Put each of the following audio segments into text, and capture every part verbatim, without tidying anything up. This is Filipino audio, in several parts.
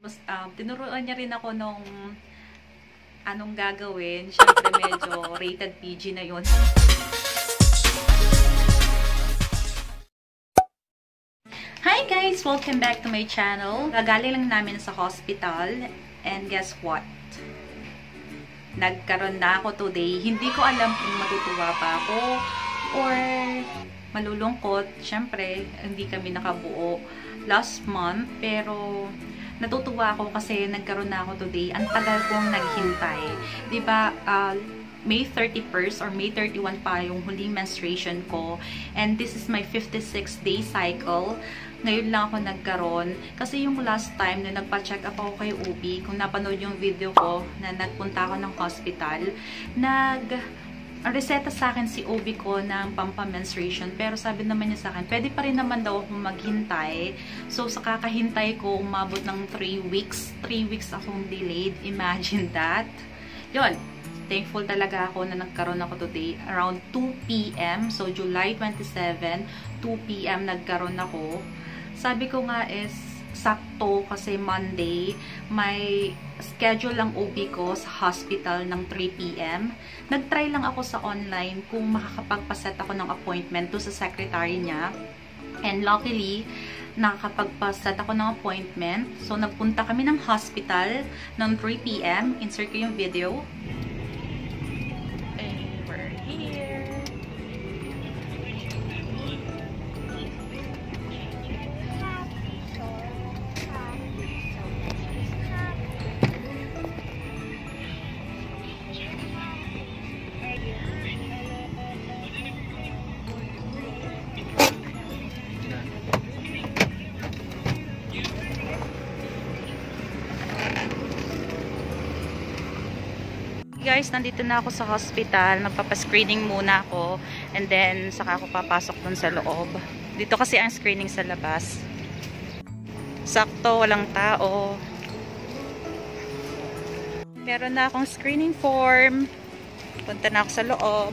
Tapos, um, tinuruan niya rin ako nung anong gagawin. Siyempre, medyo rated P G na yun. Hi guys! Welcome back to my channel. Gagaling lang namin sa hospital. And guess what? Nagkaroon na ako today. Hindi ko alam kung matutuwa pa ako or malulungkot. Siyempre, hindi kami nakabuo last month. Pero natutuwa ako kasi nagkaroon na ako today. Ang tagal kong naghintay. Diba, uh, May thirty-first or May thirty-first pa yung huling menstruation ko. And this is my fifty-six day cycle. Ngayon lang ako nagkaroon. Kasi yung last time na nagpa-check up ako kay O B, kung napanood yung video ko na nagpunta ako ng hospital, nag... Ang reseta sa akin si O B ko ng pampa-menstruation. Pero sabi naman niya sa akin, pwede pa rin naman daw akong maghintay. So, sa kakahintay ko, umabot ng three weeks. three weeks akong delayed. Imagine that. Yun. Thankful talaga ako na nagkaroon ako today. Around two P M So, July twenty-seventh, two P M nagkaroon ako. Sabi ko nga is, sakto kasi Monday, may schedule lang O B ko sa hospital ng three P M Nag-try lang ako sa online kung makakapagpaset ako ng appointment to sa secretary niya. And luckily, nakakapagpaset ako ng appointment. So, nagpunta kami ng hospital ng three P M Insert ko yung video. And we're here. Guys, nandito na ako sa hospital. Magpapa-screening muna ako. And then, saka ako papasok dun sa loob. Dito kasi ang screening sa labas. Sakto, walang tao. Meron na akong screening form. Punta na ako sa loob.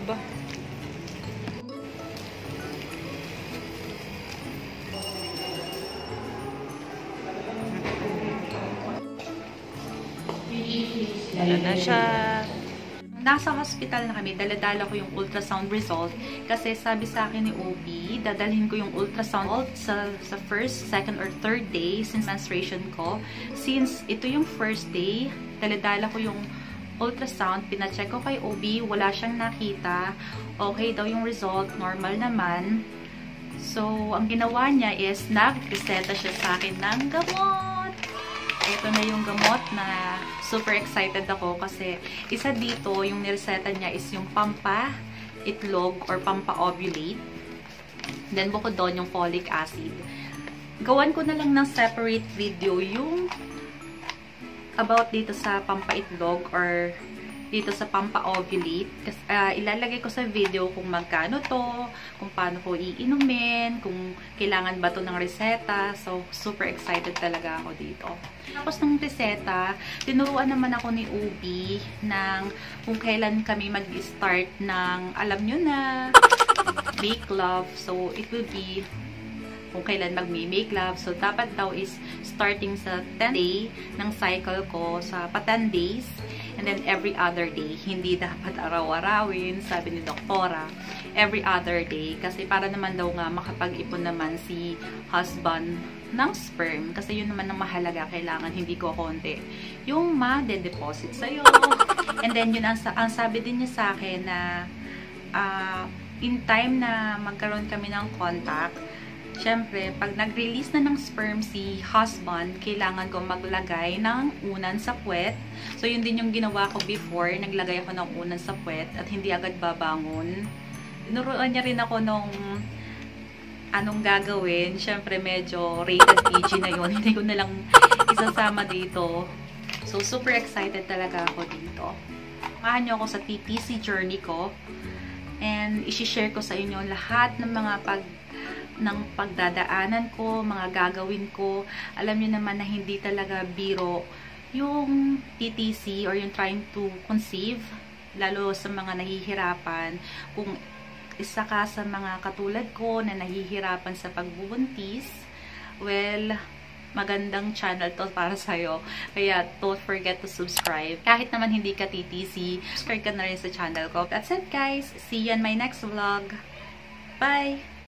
Ito na siya. Nasa hospital na kami, daladala ko yung ultrasound result kasi sabi sa akin ni O B, dadalhin ko yung ultrasound sa, sa first, second, or third day since menstruation ko. Since ito yung first day, daladala ko yung ultrasound, pinacheck ko kay O B, wala siyang nakita. Okay daw yung result, normal naman. So, ang ginawa niya is, nag-reseta siya sa akin ng gamot. Ito na yung gamot na super excited ako kasi isa dito, yung nireseta niya is yung pampa-itlog or pampa-ovulate. Then, bukod doon yung folic acid. Gawan ko na lang ng separate video yung about dito sa pampa-itlog or dito sa pampa-ovulate. Uh, ilalagay ko sa video kung magkano to, kung paano ko iinumin, kung kailangan ba to ng reseta. So, super excited talaga ako dito. Tapos ng reseta, tinuruan naman ako ni O B ng kung kailan kami mag-start ng, alam nyo na, make love. So, it will be kung kailan mag-make love. So, dapat daw is starting sa tenth day ng cycle ko, sa pa ten days. And then, every other day. Hindi dapat araw-arawin, sabi ni doktora. Every other day. Kasi para naman daw nga makapag-ipon naman si husband ng sperm. Kasi yun naman ang mahalaga. Kailangan hindi ko konti. Yung ma-de-deposit sa'yo. And then, yun ang, ang sabi din niya sa akin na uh, in time na magkaroon kami ng contact, syempre, pag nag-release na ng sperm si husband, kailangan ko maglagay ng unan sa puwet. So, yun din yung ginawa ko before. Naglagay ako ng unan sa puwet at hindi agad babangon. Tinuruan niya rin ako nung anong gagawin. Syempre, medyo rated P G na yun. Hindi ko na lang isasama dito. So, super excited talaga ako dito. Samahan niyo ako sa T T C journey ko. And, isi-share ko sa inyo lahat ng mga pag ng pagdadaanan ko, mga gagawin ko. Alam niyo naman na hindi talaga biro yung T T C or yung trying to conceive, lalo sa mga nahihirapan. Kung isa ka sa mga katulad ko na nahihirapan sa pagbubuntis, well, magandang channel to para sa'yo. Kaya, don't forget to subscribe. Kahit naman hindi ka T T C, subscribe ka na rin sa channel ko. That's it, guys. See you in my next vlog. Bye!